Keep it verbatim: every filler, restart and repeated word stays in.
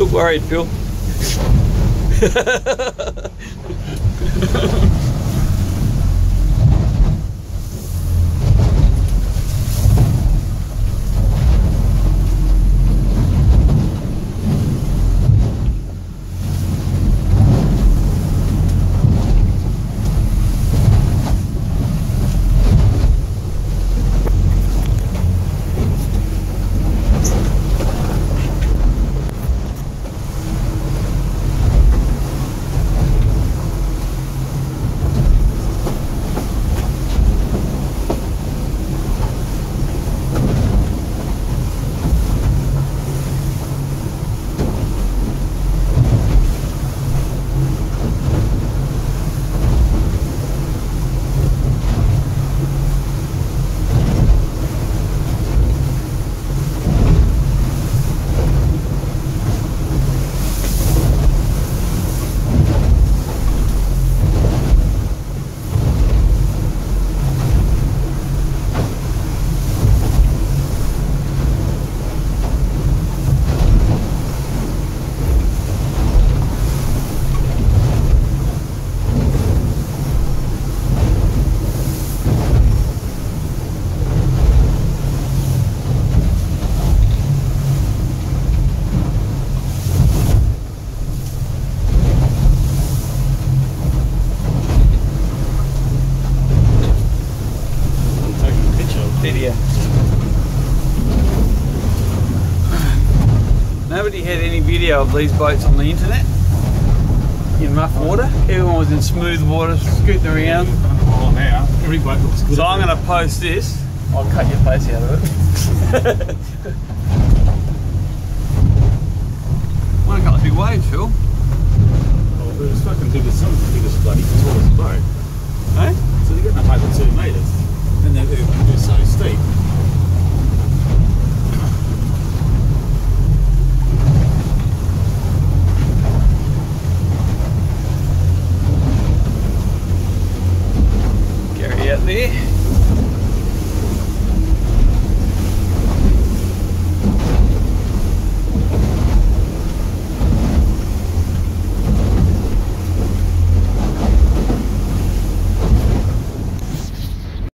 look worried, Phil. Video. Nobody had any video of these boats on the internet in rough water. Everyone was in smooth water, scooting around. Oh, now every boat looks good. So I'm going to post this. I'll cut your face out of it. Want a couple of big waves, Phil? Oh, but it's fucking big as some biggest bloody tallest boat.